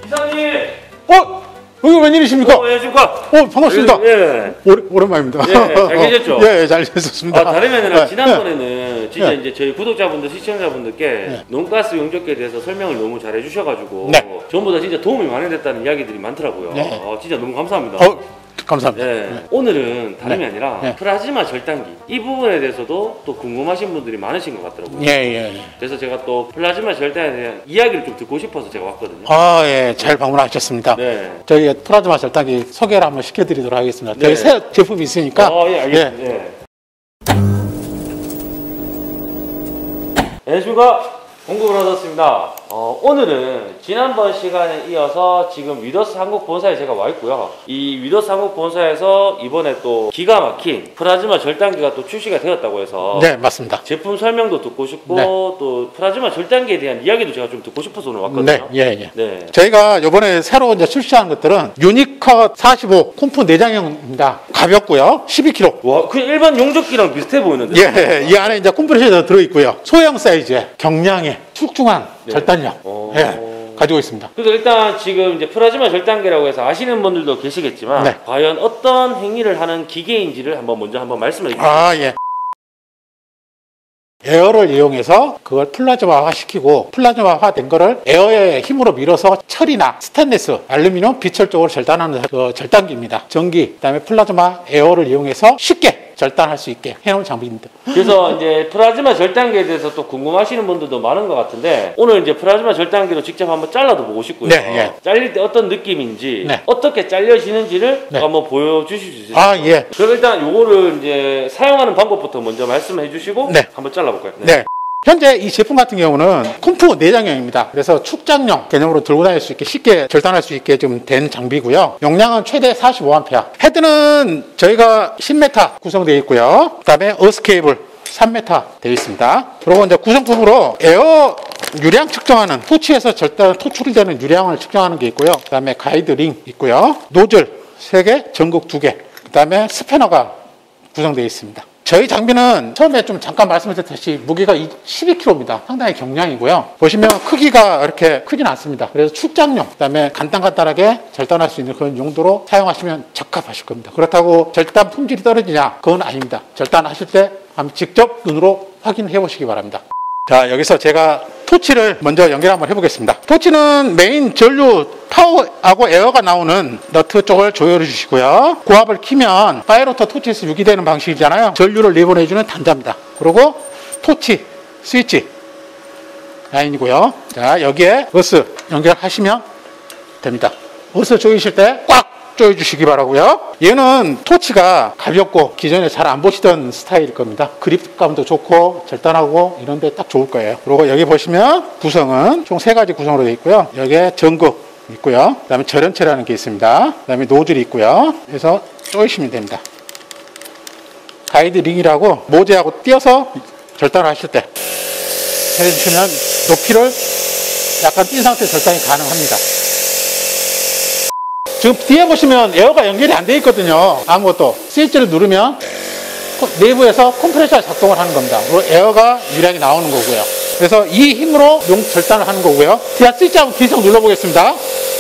이사님! 여기 웬일이십니까? 안녕하십니까? 반갑습니다. 예. 오랜만입니다. 예, 잘 계셨죠? 예, 잘 계셨습니다. 다름이 아니라 예, 지난번에는 진짜 예. 이제 저희 구독자분들, 시청자분들께 예. 논가스 용접기에 대해서 설명을 너무 잘 해주셔가지고 네. 전부 다 진짜 도움이 많이 됐다는 이야기들이 많더라고요. 네. 진짜 너무 감사합니다. 감사합니다. 네. 오늘은 다름이 네. 아니라 네. 플라즈마 절단기 이 부분에 대해서도 또 궁금하신 분들이 많으신 것 같더라고요. 예. 그래서 제가 또 플라즈마 절단에 대한 이야기를 좀 듣고 싶어서 제가 왔거든요. 예, 잘 방문하셨습니다. 네. 저희 플라즈마 절단기 소개를 한번 시켜드리도록 하겠습니다. 네. 저희 새 제품이 있으니까. 예, 알겠습니다. 예. 안녕하십니까? 공구브라더스입니다. 오늘은 지난번 시간에 이어서 지금 위더스 한국 본사에 제가 와 있고요. 이 위더스 한국 본사에서 이번에 또 기가 막힌 플라즈마 절단기가 또 출시가 되었다고 해서 네, 맞습니다. 제품 설명도 듣고 싶고 네. 또 플라즈마 절단기에 대한 이야기도 제가 좀 듣고 싶어서 오늘 왔거든요. 네. 네. 저희가 이번에 새로 이제 출시한 것들은 유니컷 45 콤프 내장형입니다. 가볍고요. 12kg. 와, 그 일반 용접기랑 비슷해 보이는데? 예, 이 안에 이제 컴프레셔가 들어있고요. 소형 사이즈의 경량의 축중한 절단력. 가지고 있습니다. 그래서 일단 지금 이제 플라즈마 절단기라고 해서 아시는 분들도 계시겠지만 네. 과연 어떤 행위를 하는 기계인지를 먼저 한번 말씀해 주세요. 예. 에어를 이용해서 그걸 플라즈마화 시키고 플라즈마화 된 거를 에어의 힘으로 밀어서 철이나 스테인리스, 알루미늄, 비철 쪽으로 절단하는 그 절단기입니다. 전기, 그다음에 플라즈마 에어를 이용해서 쉽게 절단할 수 있게 해놓은 장비입니다. 그래서 이제 플라즈마 절단기에 대해서 또 궁금하시는 분들도 많은 것 같은데 오늘 이제 플라즈마 절단기로 직접 한번 잘라도 보고 싶고요. 네. 잘릴 때 어떤 느낌인지 네. 어떻게 잘려지는지를 네. 한번 보여주실 수 있으세요? 예. 그럼 일단 요거를 이제 사용하는 방법부터 먼저 말씀해 주시고 네. 한번 잘라볼까요? 네. 현재 이 제품 같은 경우는 콤프 내장형입니다. 그래서 축장용 개념으로 들고 다닐 수 있게 쉽게 절단할 수 있게 좀 된 장비고요. 용량은 최대 45A. 헤드는 저희가 10m 구성되어 있고요. 그다음에 어스케이블 3m 되어 있습니다. 그리고 이제 구성품으로 에어 유량 측정하는 토치에서 절단 토출되는 유량을 측정하는 게 있고요. 그다음에 가이드 링 있고요. 노즐 3개, 전극 2개. 그다음에 스패너가 구성되어 있습니다. 저희 장비는 처음에 좀 잠깐 말씀드렸듯이 무게가 12kg입니다. 상당히 경량이고요. 보시면 크기가 이렇게 크진 않습니다. 그래서 축장용, 그다음에 간단하게 절단할 수 있는 그런 용도로 사용하시면 적합하실 겁니다. 그렇다고 절단 품질이 떨어지냐? 그건 아닙니다. 절단하실 때 한번 직접 눈으로 확인해 보시기 바랍니다. 자, 여기서 제가 토치를 먼저 연결 한번 해보겠습니다. 토치는 메인 전류 파워하고 에어가 나오는 너트 쪽을 조여해 주시고요. 고압을 키면 파이로터 토치에서 유기되는 방식이잖아요. 전류를 내보내주는 단자입니다. 그리고 토치 스위치 라인이고요. 자, 여기에 어스 연결하시면 됩니다. 어스 조이실 때 꽉 조여주시기 바라고요. 얘는 토치가 가볍고 기존에 잘 안 보시던 스타일일 겁니다. 그립감도 좋고 절단하고 이런 데 딱 좋을 거예요. 그리고 여기 보시면 구성은 총 3가지 구성으로 되어 있고요. 여기에 전극 있고요. 그 다음에 절연체라는 게 있습니다. 그 다음에 노즐이 있고요. 그래서 조이시면 됩니다. 가이드 링이라고 모재하고 띄어서 절단을 하실 때 해주시면 높이를 약간 띈 상태 절단이 가능합니다. 지금 뒤에 보시면 에어가 연결이 안 되어 있거든요. 아무것도. 스위치를 누르면 내부에서 컴프레셔가 작동을 하는 겁니다. 그리고 에어가 유량이 나오는 거고요. 그래서 이 힘으로 절단을 하는 거고요. 제가 스위치 한번 계속 눌러보겠습니다.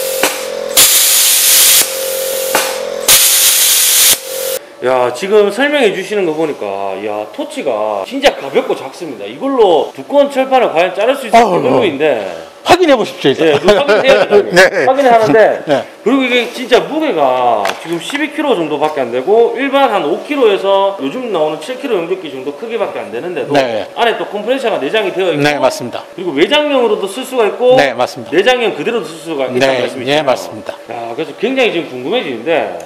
야, 지금 설명해 주시는 거 보니까 야, 토치가 진짜 가볍고 작습니다. 이걸로 두꺼운 철판을 과연 자를 수 있을지 의문인데 확인해 보십시오. 네, 확인해야죠. 네. 확인을 하는데 네. 그리고 이게 진짜 무게가 지금 12kg 정도밖에 안 되고 일반 한 5kg에서 요즘 나오는 7kg 용접기 정도 크기밖에 안 되는데도 네. 안에 또 컴프레셔가 내장이 되어 있고 네, 맞습니다. 그리고 외장형으로도 쓸 수가 있고 네, 맞습니다. 내장형 그대로도 쓸 수가 있다는 네, 말씀이시죠? 네, 맞습니다. 야, 그래서 굉장히 지금 궁금해지는데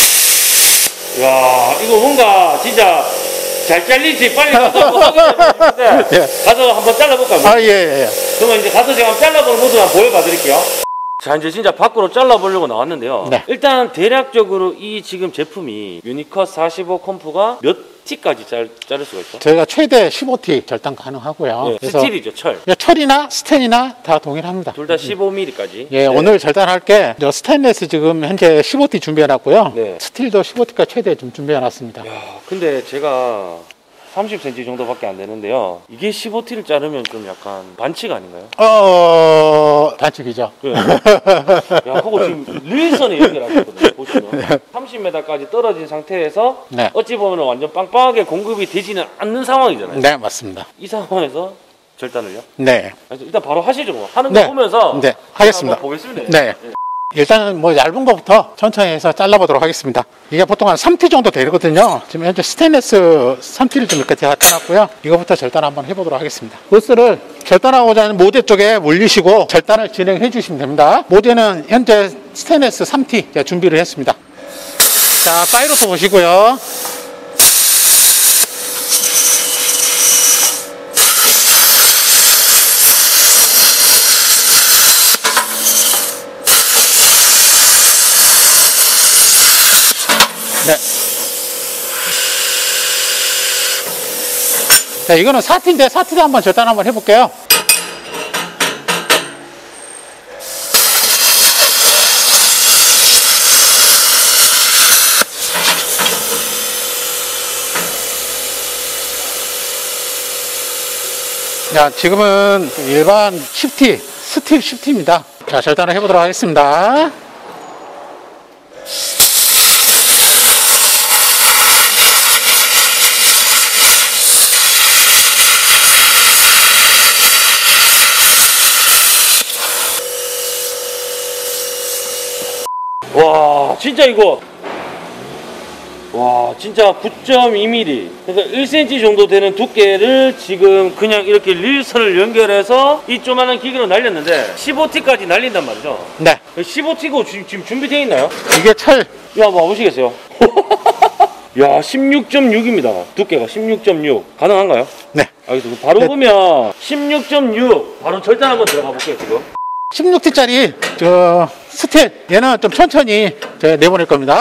야, 이거 뭔가 진짜 잘 잘리지 빨리 가서 한번 확인해보는데 예. 가서 한번 잘라볼까요? 예. 그러면 이제 가서 제가 한번 잘라보는 모습 한번 보여봐 드릴게요. 자, 이제 진짜 밖으로 잘라보려고 나왔는데요. 네. 일단 대략적으로 이 지금 제품이 유니컷 45 컴프가 몇 T까지 자를 수가 있죠? 저희가 최대 15T 절단 가능하고요. 네, 그래서 스틸이죠, 철. 철이나 스텐이나 다 동일합니다. 둘 다 15mm까지. 예, 네. 오늘 절단할 게 스테인리스 지금 현재 15T 준비해 놨고요. 네. 스틸도 15T까지 최대 좀 준비해 놨습니다. 야, 근데 제가 30cm 정도밖에 안 되는데요. 이게 15T를 자르면 좀 약간 반칙 아닌가요? 반칙이죠. 네. 야, 그거 지금 릴선에 연결하셨거든요. 보시면 30m까지 떨어진 상태에서 네. 어찌 보면 완전 빵빵하게 공급이 되지는 않는 상황이잖아요. 네, 맞습니다. 이 상황에서 절단을요? 네. 그래서 일단 바로 하시죠. 뭐. 하는 네. 거 보면서 네, 하겠습니다. 한번 보겠습니다. 네. 일단은 뭐 얇은 거부터 천천히 해서 잘라보도록 하겠습니다. 이게 보통 한 3T 정도 되거든요. 지금 현재 스테인리스 3T를 좀 이렇게 갖다 놨고요. 이거부터 절단 한번 해보도록 하겠습니다. 보스를 절단하고자 하는 모재 쪽에 물리시고 절단을 진행해 주시면 됩니다. 모재는 현재 스테인리스 3T 제가 준비를 했습니다. 자, 파이로스 보시고요. 네. 자, 이거는 4T인데 4T도 한번 절단 한번 해볼게요. 자, 지금은 일반 10T, 스틸 10T입니다. 자, 절단을 해보도록 하겠습니다. 와, 진짜 이거. 와, 진짜 9.2mm. 그러니까 1cm 정도 되는 두께를 지금 그냥 이렇게 릴선을 연결해서 이 조만한 기계로 날렸는데 15T까지 날린단 말이죠. 네. 15T고 지금 준비되어 있나요? 이게 철. 야, 한번 와보시겠어요? 야, 16.6입니다. 두께가 16.6. 가능한가요? 네. 알겠습니다. 바로 네. 보면 16.6. 바로 절단 한번 들어가 볼게요, 지금. 16T짜리 저 스틸 얘는 좀 천천히 제가 내보낼 겁니다.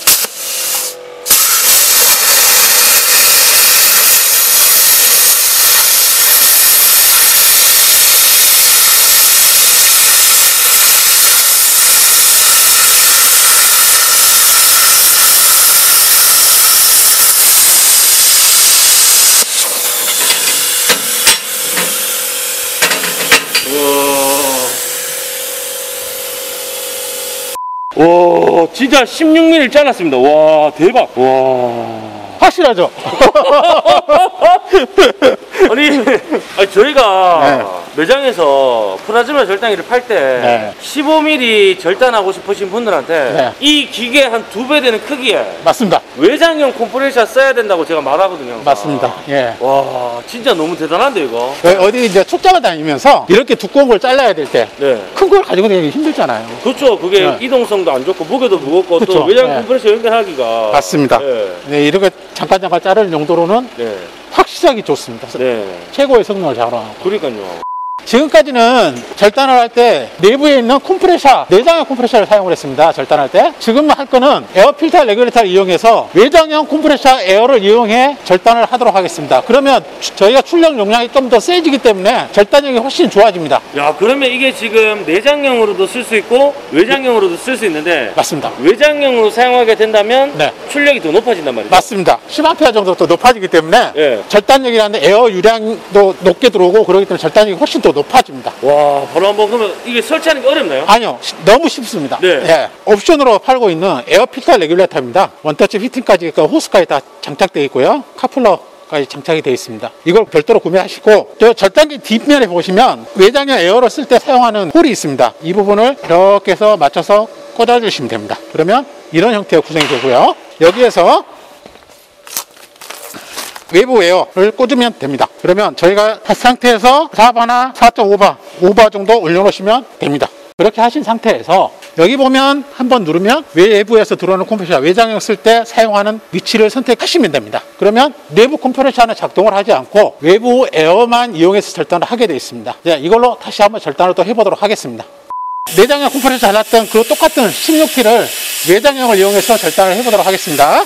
와, 진짜 16mm 잘랐습니다. 와, 대박. 와. 확실하죠? 아니 저희가 매장에서 프라즈마 절단기를 팔 때 네. 15mm 절단하고 싶으신 분들한테 네. 이 기계 한 2배 되는 크기에 맞습니다. 외장형 컴프레셔 써야 된다고 제가 말하거든요. 항상. 맞습니다. 예. 와, 진짜 너무 대단한데 이거. 어디 이제 출장을 다니면서 이렇게 두꺼운 걸 잘라야 될 때 큰 걸 네. 가지고 다니기 힘들잖아요. 그렇죠. 그게 네. 이동성도 안 좋고 무게도 무겁고 그쵸. 또 외장 네. 컴프레셔 연결하기가 맞습니다. 네. 네, 이렇게 잠깐 자를 용도로는 네. 확실하게 좋습니다. 네. 최고의 성능을 자랑하고. 그러니까요. 지금까지는 절단을 할 때 내부에 있는 컴프레셔, 내장형 컴프레셔를 사용을 했습니다. 절단할 때. 지금 할 거는 에어 필터 레귤레이터를 이용해서 외장형 컴프레셔 에어를 이용해 절단을 하도록 하겠습니다. 그러면 저희가 출력 용량이 좀 더 세지기 때문에 절단력이 훨씬 좋아집니다. 야, 그러면 이게 지금 내장형으로도 쓸 수 있고 외장형으로도 쓸 수 있는데 맞습니다. 외장형으로 사용하게 된다면 네. 출력이 더 높아진단 말이죠. 맞습니다. 10A 정도 더 높아지기 때문에 예. 절단력이라는 에어 유량도 높게 들어오고 그렇기 때문에 절단력이 훨씬 더 높아집니다. 와, 바로 한번 그러면 이게 설치하는 게 어렵나요? 아니요, 너무 쉽습니다. 네. 예, 옵션으로 팔고 있는 에어 필터 레귤레이터입니다. 원터치 피팅까지, 그 호스까지 다 장착되어 있고요. 카플러까지 장착이 되어 있습니다. 이걸 별도로 구매하시고, 저 절단기 뒷면에 보시면 외장형 에어를 쓸 때 사용하는 홀이 있습니다. 이 부분을 이렇게 해서 맞춰서 꽂아주시면 됩니다. 그러면 이런 형태의 구성이 되고요. 여기에서 외부 에어를 꽂으면 됩니다. 그러면 저희가 한 상태에서 4바나 4.5바, 5바 정도 올려놓으시면 됩니다. 그렇게 하신 상태에서 여기 보면 한번 누르면 외부에서 들어오는 컴프레셔, 외장형 쓸 때 사용하는 위치를 선택하시면 됩니다. 그러면 내부 컴프레셔는 작동을 하지 않고 외부 에어만 이용해서 절단을 하게 되어 있습니다. 이걸로 다시 한번 절단을 또 해보도록 하겠습니다. 내장형 컴프레셔 잘랐던 그 똑같은 16T를 외장형을 이용해서 절단을 해보도록 하겠습니다.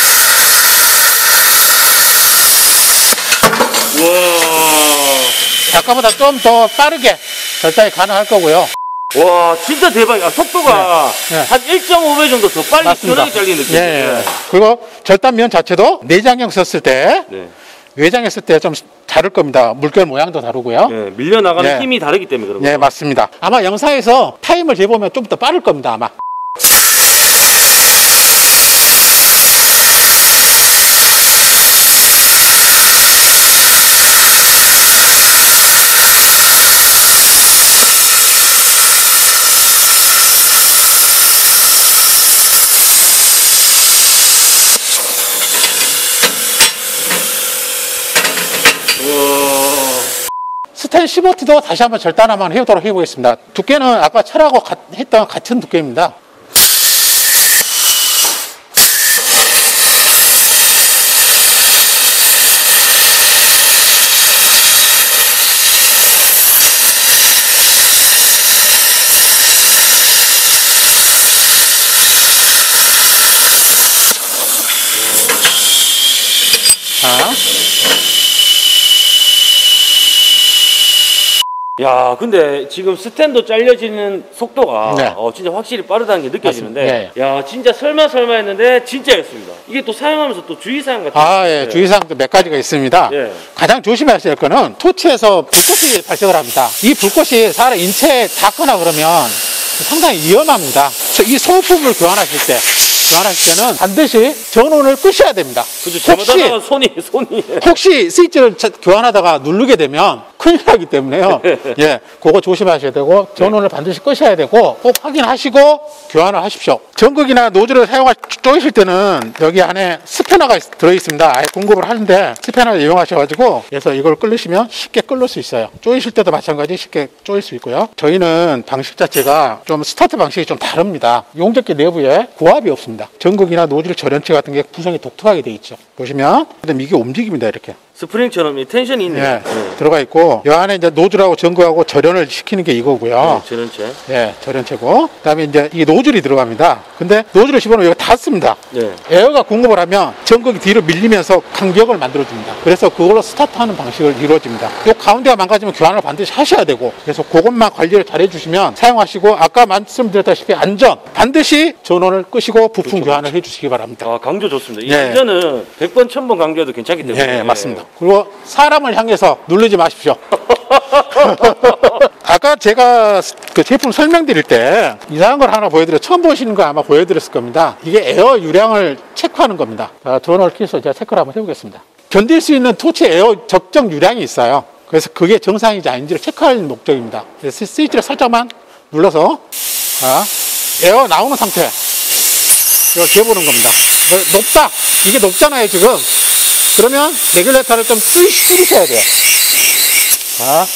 와. 아까보다 좀 더 빠르게 절단이 가능할 거고요. 와, 진짜 대박이야. 속도가 네. 한 1.5배 정도 더 빨리 맞습니다. 시원하게 잘리는 느낌이에요. 예. 그리고 절단면 자체도 내장형 썼을 때 네. 외장했을 때 좀 다를 겁니다. 물결 모양도 다르고요. 네, 밀려나가는 네. 힘이 다르기 때문에 그런 네, 거죠. 맞습니다. 아마 영상에서 타임을 재보면 좀 더 빠를 겁니다, 아마. 스텐 15T도 다시 한번 절단 한번 해보도록 해보겠습니다. 두께는 아까 철하고 했던 같은 두께입니다. 자. 야, 근데 지금 스탠도 잘려지는 속도가 네. 진짜 확실히 빠르다는 게 느껴지는데, 맞습니다. 야, 진짜 설마 했는데 진짜였습니다. 이게 또 사용하면서 또 주의사항 같은 예, 주의사항도 몇 가지가 있습니다. 예. 가장 조심하셔야 될 거는 토치에서 불꽃이 발생을 합니다. 이 불꽃이 사람 인체에 닿거나 그러면 상당히 위험합니다. 이 소모품을 교환하실 때는 반드시 전원을 끄셔야 됩니다. 그죠. 잘못하다가 손이. 혹시 스위치를 교환하다가 누르게 되면 큰일 나기 때문에요. 예, 그거 조심하셔야 되고 전원을 반드시 끄셔야 되고 꼭 확인하시고 교환을 하십시오. 전극이나 노즐을 쪼이실 때는 여기 안에 스패너가 들어있습니다. 아예 공급을 하는데 스패너를 이용하셔가지고 그래서 이걸 끌으시면 쉽게 끌을 수 있어요. 쪼이실 때도 마찬가지 쉽게 쪼일 수 있고요. 저희는 방식 자체가 좀 스타트 방식이 좀 다릅니다. 용접기 내부에 고압이 없습니다. 전극이나 노즐 절연체 같은 게 구성이 독특하게 되어 있죠. 보시면 이게 움직입니다. 이렇게. 스프링처럼 이 텐션이 있네요. 예, 들어가 있고 이 안에 이제 노즐하고 전극하고 절연을 시키는 게 이거고요. 절연체. 예, 절연체고 그다음에 이제 이게 노즐이 들어갑니다. 근데 노즐을 집어넣으면 이거 닫습니다. 네. 에어가 공급을 하면 전극이 뒤로 밀리면서 간격을 만들어줍니다. 그래서 그걸로 스타트하는 방식을 이루어집니다. 이 가운데가 망가지면 교환을 반드시 하셔야 되고 그래서 그것만 관리를 잘 해주시면 사용하시고 아까 말씀드렸다시피 안전 반드시 전원을 끄시고 부품 교환을 해주시기 바랍니다. 아, 강조 좋습니다. 이 예. 안전은 100번 1000번 강조해도 괜찮기 때문에. 예, 맞습니다. 그리고 사람을 향해서 누르지 마십시오. 아까 제가 그 제품 설명드릴 때 이상한 걸 하나 처음 보시는 거 아마 보여드렸을 겁니다. 이게 에어 유량을 체크하는 겁니다. 자, 전원을 켜서 제가 체크를 한번 해보겠습니다. 견딜 수 있는 토치 에어 적정 유량이 있어요. 그래서 그게 정상인지 아닌지를 체크할 목적입니다. 그래서 스위치를 살짝만 눌러서 에어 나오는 상태 이걸 재보는 겁니다. 높다. 이게 높잖아요 지금. 그러면 레귤레이터를 좀 줄이셔야 돼요. 자,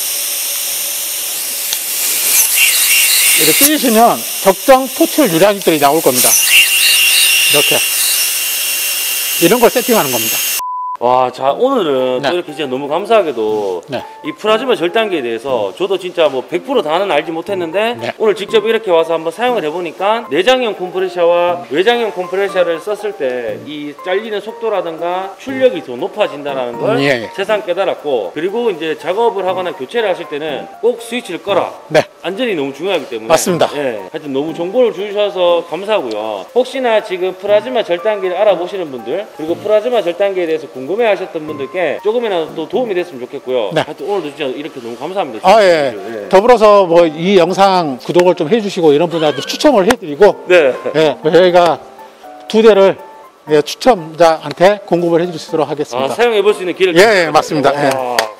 이렇게 줄이시면 적정 토출 유량들이 나올 겁니다. 이렇게. 이런 걸 세팅하는 겁니다. 와, 자, 오늘은 네. 또 이렇게 진짜 너무 감사하게도 네. 이 프라즈마 절단기에 대해서 저도 진짜 뭐 100% 다는 알지 못했는데 네. 오늘 직접 이렇게 와서 한번 사용을 해보니까 내장형 컴프레셔와 외장형 컴프레셔를 썼을 때 이 잘리는 속도라든가 출력이 더 높아진다는 걸 예. 새삼 깨달았고, 그리고 이제 작업을 하거나 교체를 하실 때는 꼭 스위치를 꺼라. 네. 안전이 너무 중요하기 때문에. 맞습니다. 예. 하여튼 너무 정보를 주셔서 감사하고요. 혹시나 지금 프라즈마 절단기를 알아보시는 분들, 그리고 프라즈마 절단기에 대해서 궁금해 하셨던 분들께 조금이라도 또 도움이 됐으면 좋겠고요. 네. 하여튼 오늘도 진짜 이렇게 너무 감사합니다. 예. 예. 더불어서 뭐 이 영상 구독을 좀 해주시고 이런 분들한테 추첨을 해드리고, 네. 예. 저희가 2대를 추첨자한테 공급을 해주시도록 하겠습니다. 사용해 볼 수 있는 기회를. 예, 맞습니다. 예.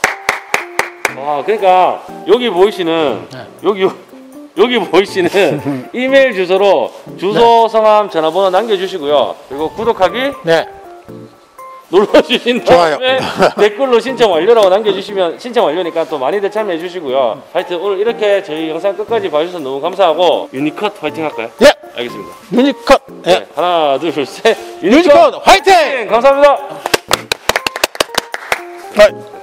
그러니까 여기 보이시는 여기 보이시는 이메일 주소로 주소, 성함, 전화번호 남겨주시고요. 그리고 구독하기 네. 눌러주신 좋아요. 다음에 댓글로 신청 완료라고 남겨주시면 신청 완료니까 또 많이들 참여해 주시고요. 하여튼 오늘 이렇게 저희 영상 끝까지 봐주셔서 너무 감사하고 유니컷 화이팅 할까요? 예. 알겠습니다. 유니컷. 예. 네, 하나 둘 셋 유니컷 화이팅! 감사합니다. 네.